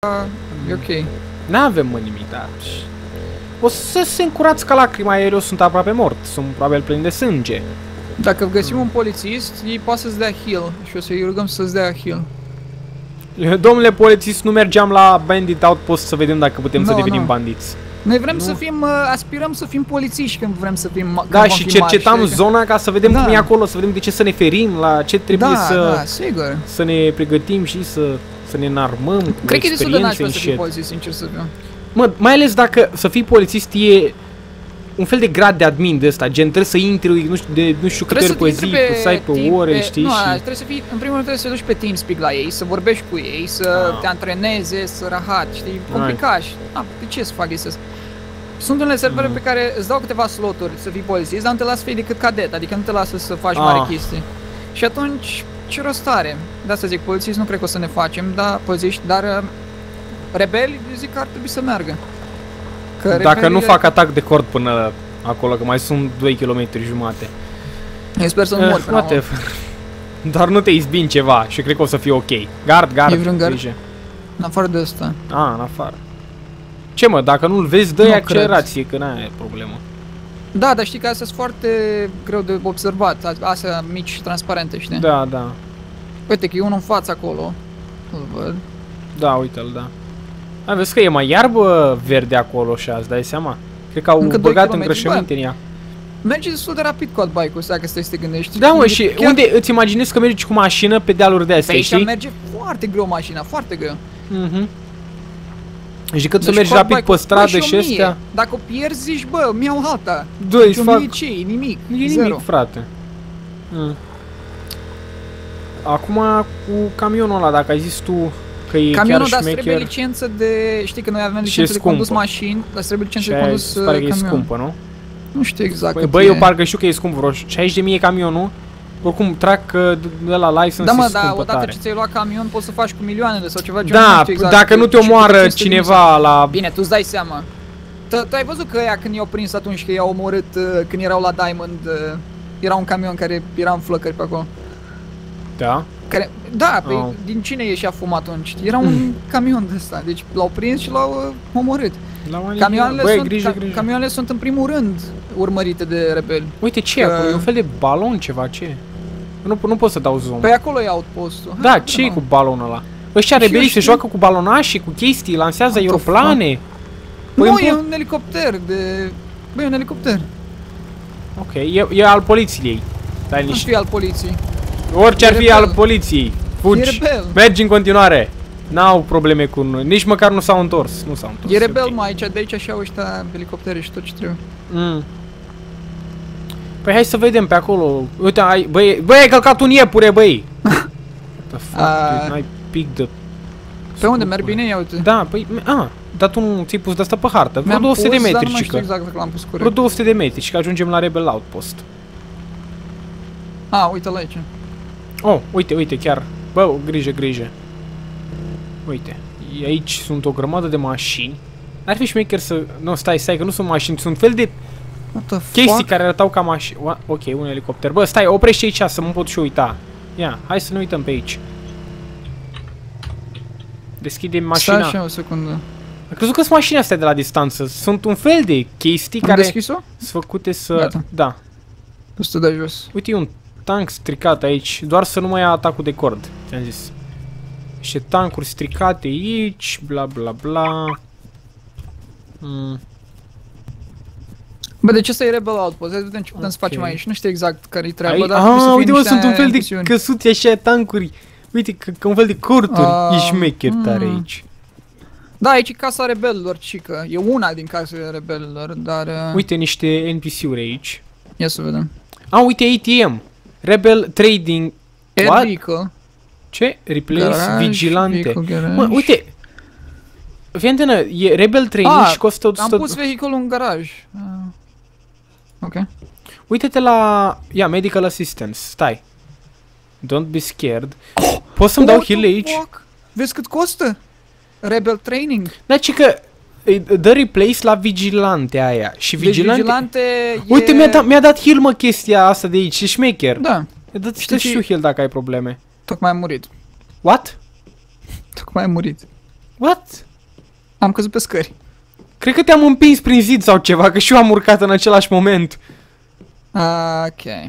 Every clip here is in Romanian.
e ok. N-avem nimic, da. O să se încurați ca lacrima aer, eu sunt aproape mort. Sunt probabil plin de sânge. Dacă găsim un polițist, ei poate să-ți dea heal și o să-i rugăm să-ți dea heal. Domnule polițist, nu mergeam la Bandit Outpost să vedem dacă putem să devenim bandiți. Noi vrem să fim, aspirăm să fim polițiști când vrem să fim. Da, și cercetam zona ca să vedem cum e acolo, să vedem de ce să ne ferim, la ce trebuie să ne pregătim și să ne înarmăm cu cred că e destul de nașpa să fii polițist, sincer să fiu. Mă, mai ales dacă să fii polițist e un fel de grad de admin de ăsta, gen trebuie să intri, nu știu câte ori pe zi, să ai pe ore, știi? Nu, trebuie să fii, în primul rând trebuie să te duci pe TeamSpeak la ei, să vorbești cu ei, să te antreneze, să rahat, știi? Complicat și, de ce să fac chestia asta? Sunt unele servere pe care îți dau câteva sloturi să fii polițist, dar nu te lasă să fii decât cadet, adică nu te lasă să faci mare chestii. Și atunci, ce rost are? De asta zic, polițist nu cred că o să ne facem, dar rebeli, zic că ar trebui să meargă. Dacă nu fac atac de cord până acolo, că mai sunt 2 km jumate. Eu sper să nu mor până acolo. Dar nu te izbin ceva și cred că o să fie ok. Gard. E vreun gard? În afară de ăsta. În afară. Ce mă, dacă nu-l vezi, dă-i accelerație, că n-ai problemă. Da, dar știi că astea sunt foarte greu de observat, astea mici și transparente, știi? Da. Uite că e unul în față acolo. Îl văd. Da, uite-l, da. Vezi că e mai iarbă verde acolo și azi, dai seama? Cred că au băgat îngrășăminte în ea. Merge destul de rapid cu bike-ul ăsta, că stai să te gândești. Da, mă, și unde îți imaginezi că mergi cu mașină pe dealuri de astea, știi? Aici merge foarte greu mașina, foarte greu. Și cât să mergi rapid pe stradă și astea... Dacă o pierzi, zici, bă, mi-au halta. Doi, fac... nimic. Nu e nimic, frate. Acum, cu camionul ăla, dacă ai zis tu că e camionul, chiar dar trebuie licență de... Știi că noi avem licență de condus mașini, dar trebuie licență de condus camion. Și pare că e scumpă, nu? Nu știu exact. Băi, eu parcă știu că e scump, vreo 60.000 camionul. Oricum, trac de la license da, mă, dar odată ce ți-ai luat camion, poți să faci cu milioanele sau ceva. Da, exact, dacă nu te omoară cineva la... Bine, tu îți dai seama. Tu ai văzut că ăia când i-au prins atunci, că i-au omorât, când erau la Diamond, era un camion care era în flăcări pe acolo. Da? Da, din cine ieșea fum atunci? Era un camion de ăsta, deci l-au prins și l-au omorât. Camioanele sunt în primul rând urmărite de rebeli. Uite ce e acolo, e un fel de balon ceva, ce? Nu pot să dau zoom. Păi acolo e outpost-ul. Da, ce e cu balonul ăla? Ăștia rebelii se joacă cu balonași, cu chestii, lansează aeroplane. Nu, e un elicopter de... Băi, e un elicopter. Ok, e al poliției. Nu știu al poliției. Orice ar fi al poliției. Fugi, mergi în continuare. N-au probleme cu noi, nici măcar nu s-au întors. E rebel, mă, aici, de aici așa au ăștia elicoptere și tot ce trebuie. Păi hai să vedem pe acolo. Uite, băi, ai călcat un iepure, băi. N-ai pic de... Pe unde merg bine? Ia uite. Da, păi, dar tu nu ți-ai pus de asta pe hartă. Vreo 200 de metri, dar nu știu exact dacă l-am pus corect. Vreo 200 de metri și că ajungem la Rebel Outpost. Uite-l aici. Oh, uite, chiar. Bă, grijă. Uite, aici sunt o grămadă de mașini. Ar fi șmecher să... Nu, stai, că nu sunt mașini, sunt fel de chestii care arătau ca mașini. Ok, un elicopter. Bă, stai, oprește aici să mă pot și uita. Ia, hai să ne uităm pe aici. Deschidem mașina. Stai așa o secundă. Am crezut că sunt mașini astea de la distanță. Sunt un fel de chestii care sunt făcute să... Gata. Da. Nu să te dai jos. Uite, e un tank stricat aici, doar să nu mai ia atacul de cord, ți-am zis. Niște tancuri stricate aici, bla bla bla. Bă, deci ăsta e Rebel Outpost, hai să vedem ce putem să facem aici. Nu știu exact care-i treaba, dar uite, mă, sunt un fel de căsuți așa, tancuri. Uite, ca un fel de corturi. E șmecher tare aici. Da, aici e casa rebelilor, cică. E una din casele rebelilor, dar... Uite, niște NPC-uri aici. Ia să vedem. Uite, ATM. Rebel Trading... Air Vehicle. Ce? Replace Vigilante. Mă, uite. Fii antenă, e Rebel Training și costă 100... Am pus vehiculul în garaj. Ok. Uite-te la... Ia, Medical Assistance. Stai. Don't be scared. Poți să-mi dau heal aici? Vezi cât costă? Rebel Training. Da, ci că dă replace la Vigilante aia. Și Vigilante uite, mi-a dat heal, mă, chestia asta de aici. E șmecher. Da. Știu heal dacă ai probleme. Tocmai am murit. What? Tocmai am murit. What? Am căzut pe scări. Cred că te-am împins prin zid sau ceva, că și eu am urcat în același moment. Ok.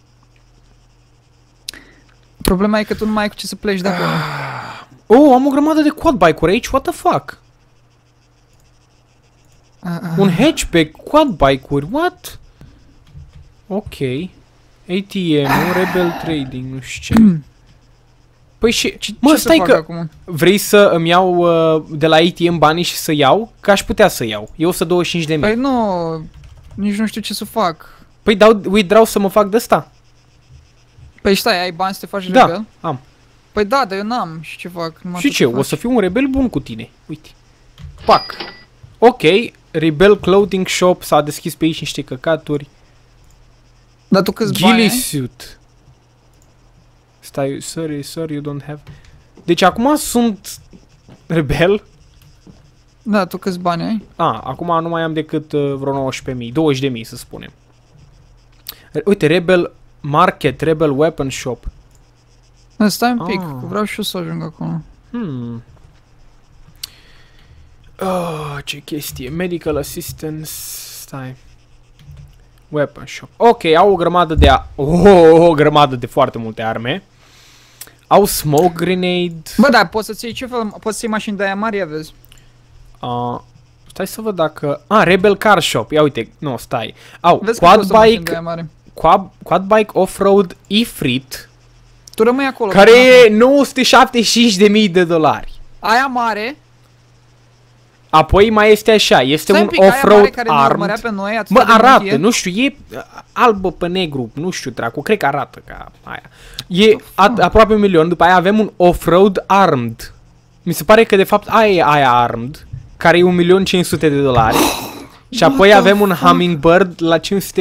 Problema e că tu nu mai ai cu ce să pleci de acolo. Oh, am o grămadă de quad bike-uri aici, what the fuck? Un hatchback, quad bike-uri, what? Ok. ATM, Rebel Trading, nu știu ce. Păi și... Mă, ce stai să că... fac acum? Vrei să îmi iau de la ATM banii și să iau? Că aș putea să iau. E 125.000. Păi nu... Nici nu știu ce să fac. Păi dau withdraw să mă fac de ăsta. Păi stai, ai bani să te faci Da, rebel? am. Păi da, dar eu n-am. Și ce fac? Numai Și tu ce? faci. O să fiu un rebel bun cu tine. Uite. Pac. Ok. Rebel Clothing Shop. S-a deschis pe aici niște căcaturi. Dar tu câți bani Ghillie ai? suit. Stai, sorry, you don't have... Deci acum sunt rebel. Da, tu câți bani ai? Acum nu mai am decât vreo 19.000, 20.000 să spunem. Uite, Rebel Market, Rebel Weapon Shop. Da, stai un pic, că vreau și eu să ajung acolo. Ce chestie. Medical Assistance. Stai. Weapon Shop. Ok, au o grămadă de... o grămadă de foarte multe arme. Au smoke grenade. Bă, da, poți să-ți iei ce fel? Poți să iei mașini de aia mari, vezi? Stai să văd dacă... Rebel Car Shop. Ia uite, nu, stai. Au Vezi quad bike off-road Ifrit. Tu rămâi acolo. Care e $975.000. Aia mare. Apoi mai este așa, este un off-road armed. Pe noi, mă, arată, nu știu, e albă pe negru, nu știu, dracu, cred că arată ca aia. E aproape 1 milion, după aia avem un off-road armed. Mi se pare că de fapt aia e aia armed, care e $1.500.000. Și apoi avem un Hummingbird la $512.500.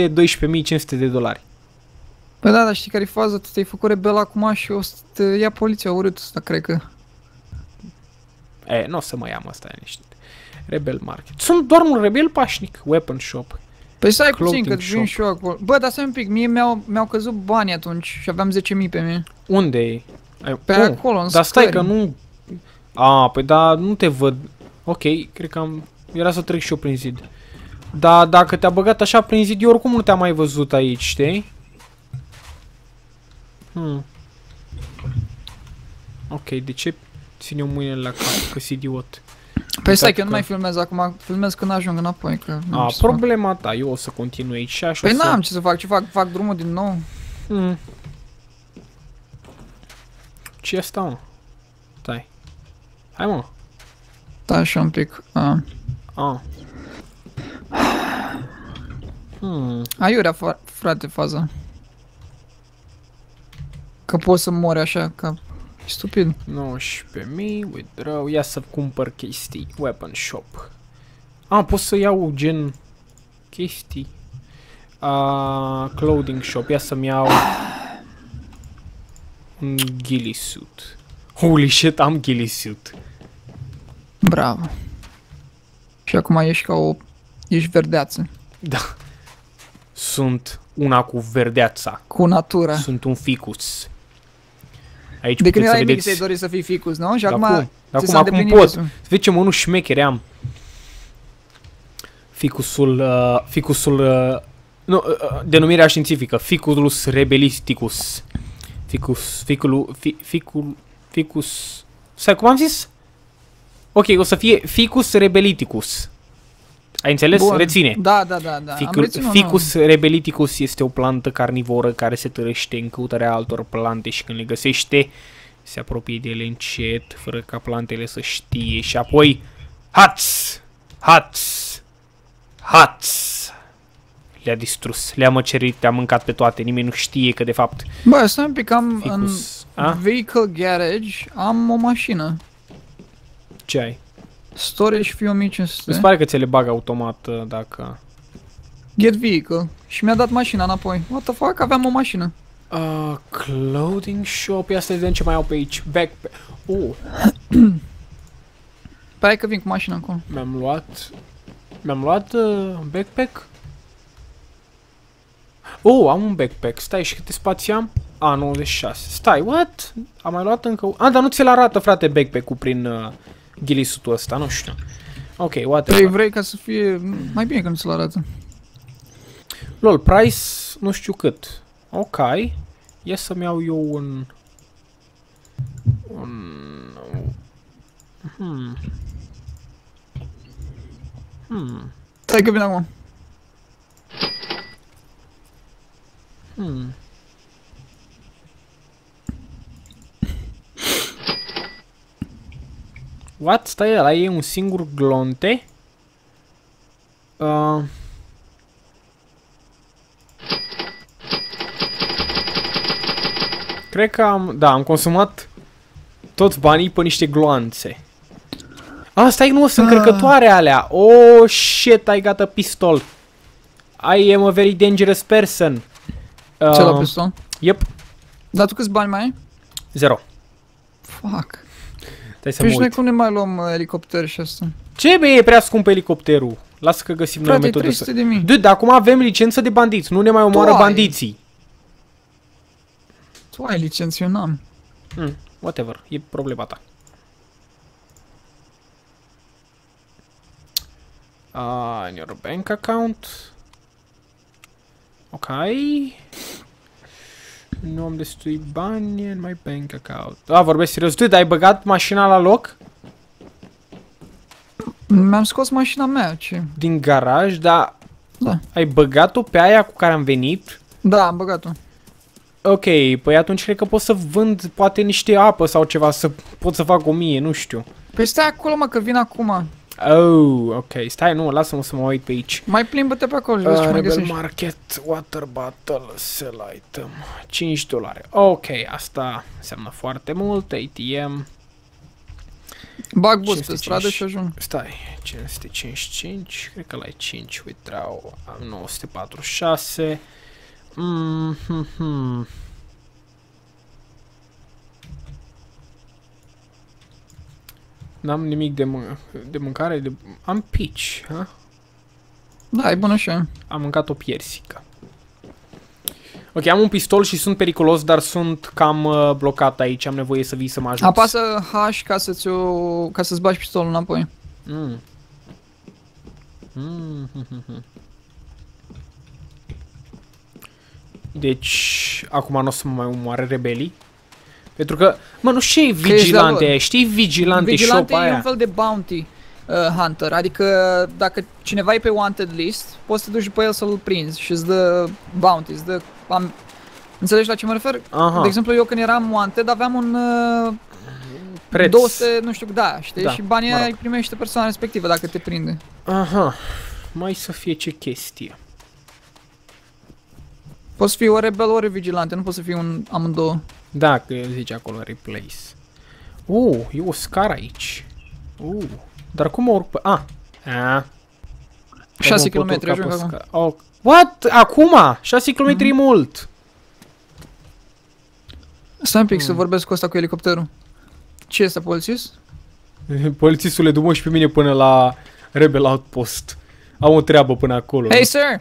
Păi da, dar știi care e faza? Tu te-ai făcut rebel acum și o să te ia poliția urât ăsta, cred că. Nu o să mă iau ăsta, niște. Rebel Market. Sunt doar un rebel pașnic. Weapon Shop. Păi stai puțin că vin și eu acolo. Bă, dar stai un pic, mie mi-au căzut bani atunci și aveam 10.000 pe mine. Unde e? Pe acolo, în Dar stai că nu... Păi da, nu te văd. Ok, cred că am... Era să trec și eu prin zid. Dar dacă te-a băgat așa prin zid, eu oricum nu te-am mai văzut aici, știi? Ok, de ce ține o mâine la cap, că-s idiot? Păi stai că eu nu mai filmez acum, filmez când ajung înapoi, că... Problema ta, eu o să continui aici și așa. Păi n-am ce să fac, fac drumul din nou. Ce e asta, mă? Stai. Hai, mă. Da, așa un pic. Aiurea, frate, faza. Că poți să mori așa, ca... Stupid. 19.000, withdraw, ia să cumpăr chestii. Weapon Shop. Pot să iau gen... chestii. Clothing Shop, ia să-mi iau... un ghillie suit. Holy shit, am ghillie suit. Bravo. Și acum ești ca o... ești verdeață. Da. Sunt una cu verdeața. Cu natura. Sunt un ficus. Aici de când erai mic ți-ai dorit să fii ficus, nu? Și acum acum pot. Să vezi ce mănu șmechere am. Ficusul... denumirea științifică. Ficulus rebelisticus. Ficus... Stai, cum am zis? Ok, o să fie Ficus rebeliticus. Ai înțeles? Bun. Reține. Da. Ficus rebeliticus este o plantă carnivoră care se târăște în căutarea altor plante și când le găsește, se apropie de ele încet, fără ca plantele să știe și apoi Hați! Le-a distrus, le-a măcerit, le-a mâncat pe toate, nimeni nu știe că de fapt... Bă, stai un pic, am în Vehicle Garage, am o mașină. Ce ai? Storage fie 1500. Îți pare că ți le bag automat dacă... Get vehicle. Și mi-a dat mașina înapoi. What the fuck? Aveam o mașină. Clothing shop. Ia să vedem ce mai au pe aici. Backpack. Păi că vin cu mașina acolo. Mi-am luat backpack. Am un backpack. Stai, și câte spații am? 96. Stai, what? Am mai luat încă... dar nu ți-l arată, frate, backpack-ul prin... ghilisutul ăsta, nu știu. Ok, whatever. Păi vrei ca să fie mai bine că nu ți-l arată. Lol, price nu știu cât. Ok. Ia să-mi iau eu un... Stai că vine acum. What? Stai, ăla e un singur glonte? Cred că am consumat toți banii pe niște gloanțe. Stai, nu, sunt încărcătoare alea. Oh, shit, I got a pistol. I am a very dangerous person. Ce la pistol? Yep. Dar tu câți bani mai ai? 0. Fuck. Stai să mă uit. Noi cum ne mai luăm elicopter și asta? Ce, bă, e prea scump elicopterul? Lasă că găsim noi o metodă să... 300.000. Dude, acum avem licență de bandiți, nu ne mai omoară bandiții. Tu ai licență, eu n-am. Whatever, e problema ta. In your bank account. Ok. Nu am destui bani în my bank account. Vorbesc serios. Dude, ai băgat mașina la loc? Mi-am scos mașina mea, ce? Din garaj, dar... Da. Ai băgat-o pe aia cu care am venit? Da, am băgat-o. Ok, păi atunci cred că pot să vând poate niște apă sau ceva, să pot să fac 1000, nu știu. Păi stai acolo, mă, că vin acum. Oh, ok, stai, nu, lasă-mă să mă uit pe aici. Mai plimbă-te pe acolo și vezi ce mai Rebel găsești. Market, water bottle, sell item, $5. Ok, asta înseamnă foarte mult, ATM. Bag bus pe stradă și ajung. Stai, 555, cred că la 5, withdraw, am 946. N-am nimic de mâncare, am peach, ha? Da, e bună și aia. Am mâncat o piersică. Ok, am un pistol și sunt periculos, dar sunt cam blocat aici, am nevoie să vii să mă ajuți. Apasă H ca să-ți bagi pistolul înapoi. Deci, acum nu o să mă mai omoare rebelii. Pentru că, mă, nu știi vigilante aia, știi vigilante shop aia? E un fel de bounty hunter, adică dacă cineva e pe wanted list, poți să te duci după el să-l prinzi și îți dă bounty, îți dă... Înțelegi la ce mă refer? Aha. De exemplu, eu când eram wanted aveam un... preț. 200, nu știu, da, știi? Da, și banii aia îi primește persoana respectivă dacă te prinde. Aha, mai să fie ce chestie. Poți să fii ori rebel, ori vigilante, nu poți să fii un amândouă. Da, că zice acolo replace. E o scară aici. Dar cum mă urc pe... 6 km ajung acum. What? Acum? 6 km e mult. Stai un pic să vorbesc cu ăsta cu elicopterul. Ce este, polițist? Polițistule, du-mă și pe mine până la Rebel Outpost. Am o treabă până acolo. Hey, sir!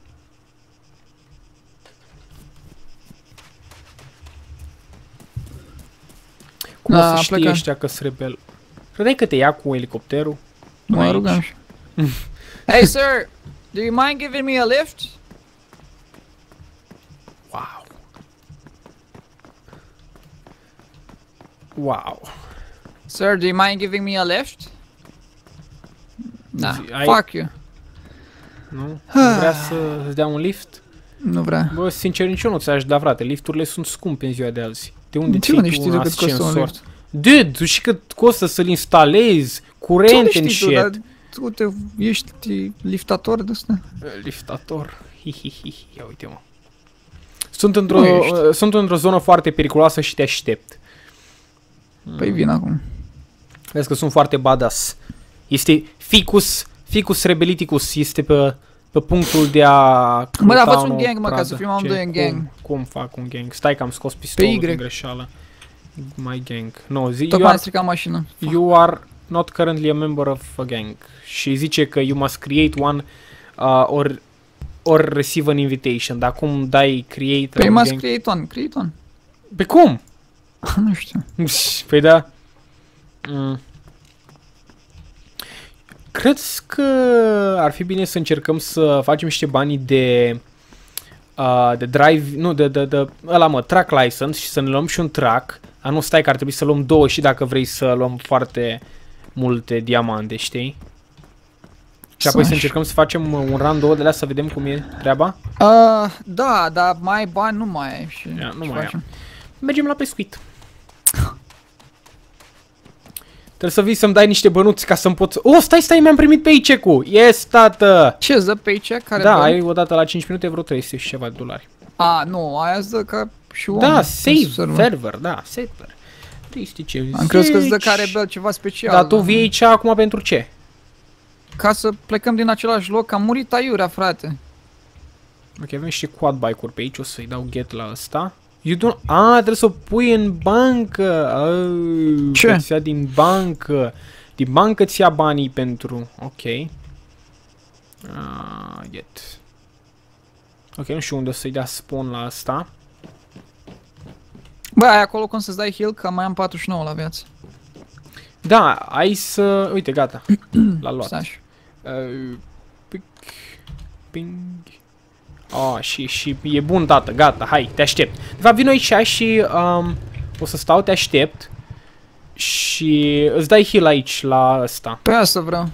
Cum o să știe ăștia că-s rebel? Credeai că te ia cu elicopterul? Mă rugam și. Hey, sir! Do you mind giving me a lift? Wow. Wow. Sir, do you mind giving me a lift? Da, fuck you. Nu? Nu vrea să-ți dea un lift? Nu vrea. Bă, sincer, nici eu nu ți-aș da, frate. Lifturile sunt scumpe în ziua de azi. De unde ții tu un ascensor? Dude, tu și cât costă să-l instalezi? Curent and shit. Dar tu ești liftator de ăsta? Liftator? Hihihi, ia uite mă. Sunt într-o zonă foarte periculoasă și te aștept. Păi vin acum. Vezi că sunt foarte badass. Este Ficus Rebeliticus, este pe punctul de a... Mă, dar faci un gang, mă, ca să fim amândoi în gang. Cum fac un gang? Stai că am scos pistolul din greșeală. My gang. No, tocmai am stricat mașina. You are not currently a member of a gang. Și zice că you must create one or receive an invitation. Dar cum dai create păi must create one. Pe cum? Nu știu. Păi da. Cred că ar fi bine să încercăm să facem niște bani de drive, nu, de ăla mă, track license și să ne luăm și un track. Nu stai că ar trebui să luăm 2 și dacă vrei să luăm foarte multe diamante, știi? Și apoi să încercăm să facem un run 2 de alea să vedem cum e treaba? Da, dar mai ai bani nu mai ai și nu mai am. Mergem la pescuit. Trebuie să vii să-mi dai niște bănuți ca să-mi pot... Oh, stai, mi-am primit paycheck-ul! Yes, tată! Ce îți dă paycheck? Care da, ai odată la 5 minute vreo 300 și ceva de dolari. Nu, aia îți dă ca și om. Da, save server, da, server. 350. Am crezut că îți dă ca rebel ceva special. Dar tu vii aici acum pentru ce? Ca să plecăm din același loc, am murit aiurea, frate. Ok, avem și quad bike-uri pe aici, o să-i dau get la ăsta. Trebuie să o pui în bancă. Ce? Ți-a din bancă. Din bancă ți-a banii pentru... Ok. Get. Ok, nu știu unde o să-i dea spawn la asta. Bă, ai acolo cum să-ți dai heal, că mai am 49 la viață. Da, ai să... Uite, gata. L-a luat. Ping. Și e bun, tată, gata, hai, te aștept. De fapt, vin aici și o să stau, te aștept. Și îți dai heal aici, la ăsta. Pe asta vreau.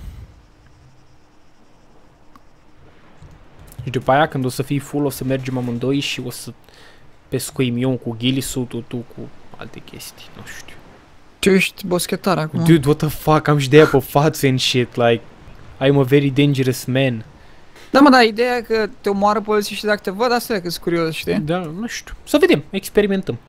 Și după aia, când o să fii full, o să mergem amândoi și o să pescuim eu cu ghilisul, tu cu alte chestii, nu știu. Tu ești boschetar acum. Dude, what the fuck, am și de aia pe față and shit, like, I'm a very dangerous man. Da, mă, dar ideea e că te omoară polițiștii dacă te văd, asta e că-s curios, știi? Da, nu știu. Să vedem, experimentăm.